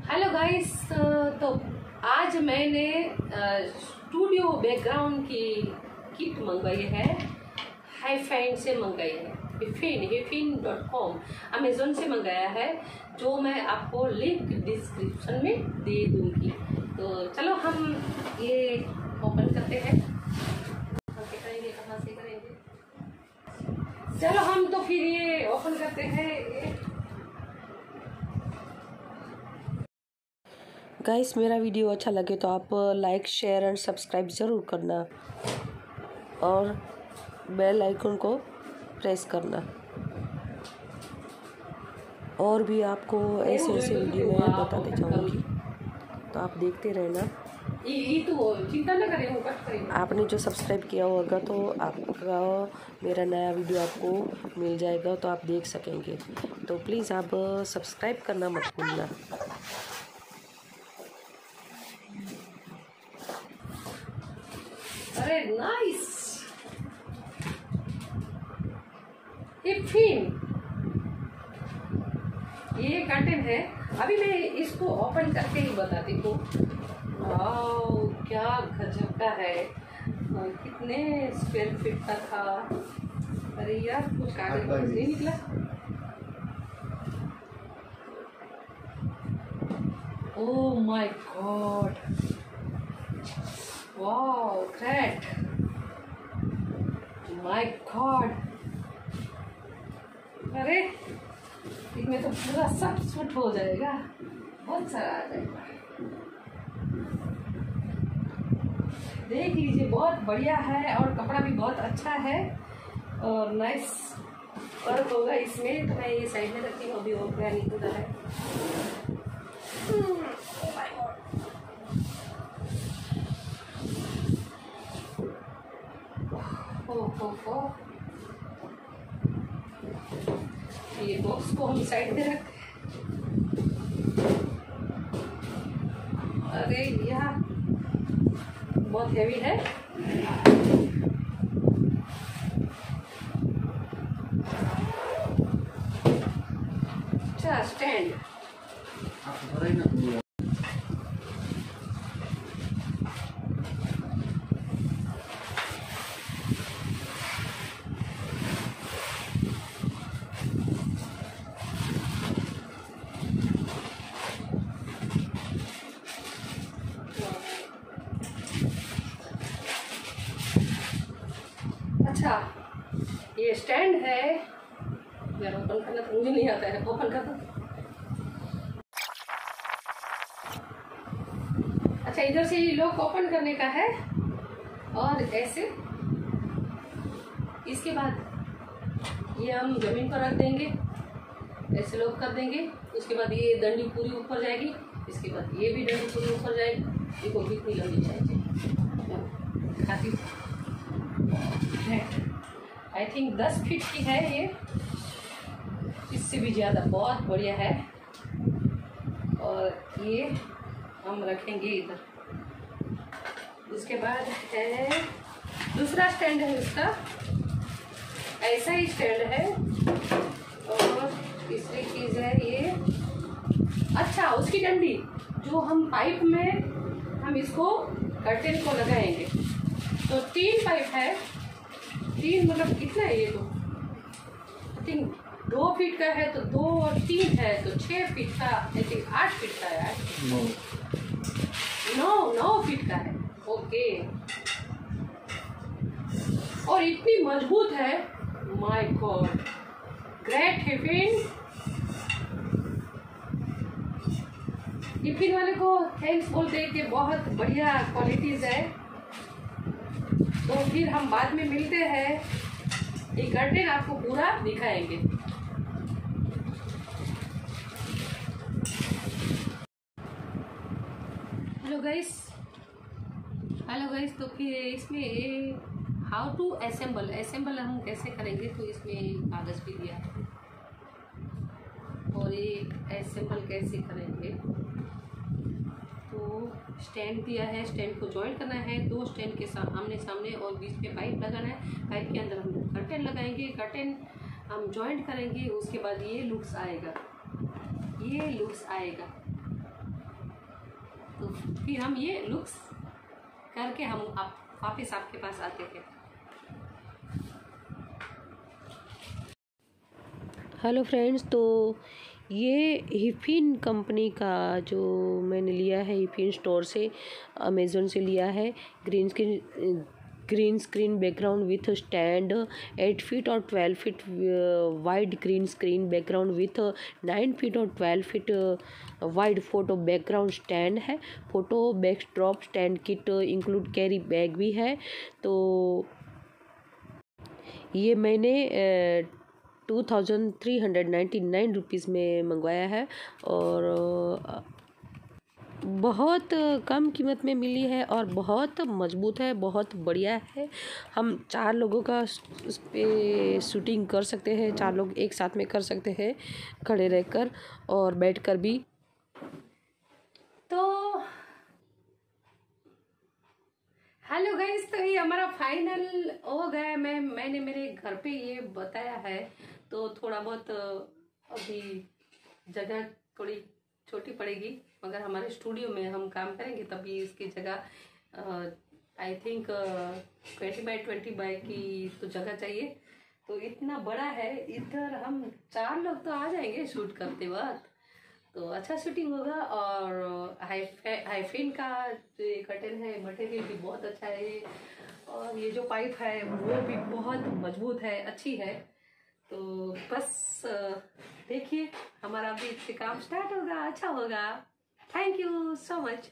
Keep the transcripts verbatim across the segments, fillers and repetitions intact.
Hello guys, तो आज मैंने स्टूडियो बैकग्राउंड की किट मंगवाई है, हाईफाइन से मंगाई है, Hifine Hifine dot com Amazon से मंगाया है, जो मैं आपको लिंक डिस्क्रिप्शन में दे दूंगी। तो चलो हम ये ओपन करते हैं। कैसे करेंगे, कहाँ से करेंगे? चलो हम तो फिर ये ओपन करते हैं। गाइस, मेरा वीडियो अच्छा लगे तो आप लाइक शेयर एंड सब्सक्राइब ज़रूर करना और बेल आइकन को प्रेस करना। और भी आपको ऐसे ऐसे वीडियो मैं बताते जाऊंगी, तो आप देखते रहना। आपने जो सब्सक्राइब किया होगा तो आपका मेरा नया वीडियो आपको मिल जाएगा, तो आप देख सकेंगे। तो प्लीज़ आप सब्सक्राइब करना मत भूलना। अरे नाइस, हिफिन ये कर्टेन है। अभी मैं इसको ओपन करके ही बताती हूँ। वाओ, क्या गजब का है। कितने स्क्वायर फीट का था। अरे यार, कुछ कागज नहीं निकला। Oh my god, wow great, my god. अरे इसमें तो पूरा सब सूट हो जाएगा, बहुत सारा आ जाएगा। देख लीजिए, बहुत बढ़िया है और कपड़ा भी बहुत अच्छा है और नाइस वर्क होगा इसमें। तो मैं ये साइड में रखती हूँ, अभी और क्या निकल रहा है। हो हो हो, ये बॉक्स को हम साइड में रखते हैं। अरे यार, बहुत हेवी है। अच्छा, स्टैंड। अच्छा, ये स्टैंड है यार। ओपन करना तो मुझे नहीं आता है, ओपन कर दो। अच्छा, इधर से ये लॉक ओपन करने का है और ऐसे। इसके बाद ये हम जमीन पर रख देंगे, ऐसे लॉक कर देंगे। उसके बाद ये डंडी पूरी ऊपर जाएगी, इसके बाद ये भी डंडी पूरी ऊपर जाएगी। देखो कितनी लंबी चाहिए, खाती आई थिंक दस फीट की है ये, इससे भी ज़्यादा। बहुत बढ़िया है। और ये हम रखेंगे इधर। उसके बाद है दूसरा स्टैंड है इसका, ऐसा ही स्टैंड है। और तीसरी चीज़ है ये, अच्छा उसकी डंडी जो हम पाइप में हम इसको कर्टेन को लगाएंगे। तो तीन पाइप है, तीन मतलब कितना है ये? तो आई थिंक दो फीट का है, तो दो और तीन है तो छः फीट का, आई थिंक आठ फीट का है। नौ नौ फीट का है। ओके, और इतनी मजबूत है, my god, great Hifine. Hifine वाले को थैंक्स बोलते हैं कि बहुत बढ़िया क्वालिटीज है। तो फिर हम बाद में मिलते हैं, ये कर्टेन आपको पूरा दिखाएंगे। Hello guys, hello guys. तो फिर इसमें हाउ टू असेंबल असेंबल हम कैसे करेंगे, तो इसमें कागज़ भी दिया है और ये असेंबल कैसे करेंगे। तो स्टैंड दिया है, स्टैंड को जॉइन करना है, दो स्टैंड के साथ आमने सामने, और बीच में पाइप लगाना है। पाइप के अंदर हम कर्टेन लगाएंगे, कर्टेन हम जॉइंट करेंगे। उसके बाद ये लुक्स आएगा, ये लुक्स आएगा। तो फिर हम ये लुक्स करके हम आप वापस आपके पास आते हैं। हेलो फ्रेंड्स, तो ये हिफिन कंपनी का जो मैंने लिया है, हिफिन स्टोर से, अमेज़ोन से लिया है। Green screen green screen background with stand, eight feet और twelve feet wide green screen background with nine feet और twelve feet wide photo background stand है। Photo backdrop stand kit include carry bag भी है। तो ये मैंने two thousand three hundred ninety nine rupees में मंगवाया है और बहुत कम कीमत में मिली है और बहुत मजबूत है, बहुत बढ़िया है। हम चार लोगों का उस पे शूटिंग कर सकते हैं, चार लोग एक साथ में कर सकते हैं, खड़े रहकर और बैठकर भी। तो हेलो गाइस, तो ये हमारा फाइनल हो गया। मैं मैंने मेरे घर पे ये बताया है, तो थोड़ा बहुत अभी जगह थोड़ी छोटी पड़ेगी, मगर हमारे स्टूडियो में हम काम करेंगे तभी इसकी जगह I think twenty by twenty by की तो जगह चाहिए। तो इतना बड़ा है, इधर हम चार लोग तो आ जाएंगे शूट करते वक्त, तो अच्छा शूटिंग होगा। और हाई हाईफिन का जो ये कर्टन है, मटेरियल भी बहुत अच्छा है और ये जो पाइप है वो भी बहुत मजबूत है, अच्छी है। तो बस देखिए, हमारा अभी से काम स्टार्ट होगा, अच्छा होगा। Thank you so much.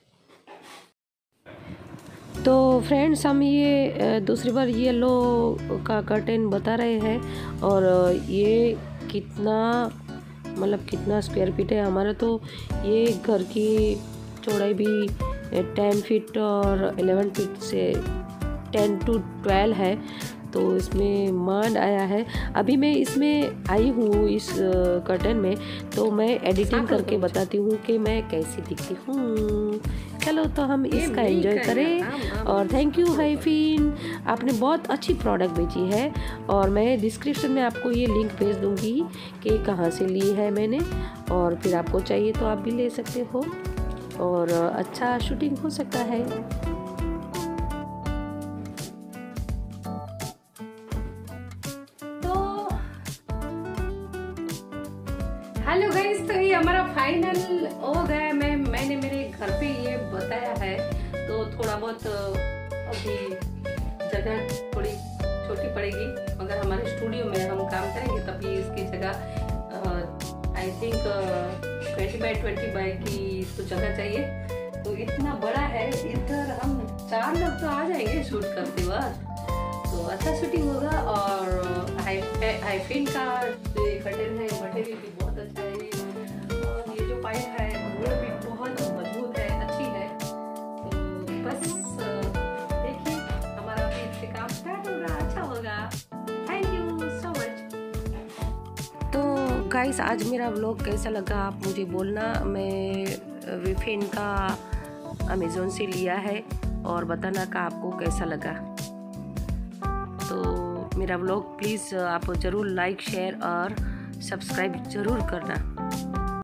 तो फ्रेंड्स, हम ये दूसरी बार येलो का कर्टेन बता रहे हैं और ये कितना मतलब कितना स्क्वायर फीट है हमारा। तो ये घर की चौड़ाई भी टेन फीट और एलेवन फीट से टेन टू ट्वेल्व है। तो इसमें मांड आया है। अभी मैं इसमें आई हूँ इस कर्टन में, तो मैं एडिटिंग करके बताती हूँ कि मैं कैसी दिखती हूँ। चलो तो हम इसका एंजॉय करें। और थैंक यू हाईफिन, आपने बहुत अच्छी प्रोडक्ट बेची है और मैं डिस्क्रिप्शन में आपको ये लिंक भेज दूँगी कि कहाँ से ली है मैंने, और फिर आपको चाहिए तो आप भी ले सकते हो और अच्छा शूटिंग हो सकता है। हेलो गाइस, तो ये हमारा फाइनल हो गया। मैं मैंने मेरे घर पे ये बताया है, तो थोड़ा बहुत अभी जगह थोड़ी छोटी पड़ेगी, मगर हमारे स्टूडियो में हम काम करेंगे तभी इसकी जगह I think twenty by twenty by की तो जगह चाहिए। तो इतना बड़ा है, इधर हम चार लोग तो आ जाएंगे शूट करते वक्त, तो अच्छा शूटिंग होगा। और हाईफिन का जो कर्टन है, मटेरियल भी बहुत अच्छा है और ये जो पाइप है वो भी बहुत मजबूत है, अच्छी है। तो बस देखिए, हमारा भी इससे काम स्टार्ट होगा, अच्छा होगा। Thank you so much. तो गाइस, आज मेरा व्लॉग कैसा लगा आप मुझे बोलना। मैं हिफिन का अमेज़ोन से लिया है और बताना का आपको कैसा लगा। तो मेरा व्लॉग प्लीज़ आप ज़रूर लाइक, शेयर और सब्सक्राइब ज़रूर करना।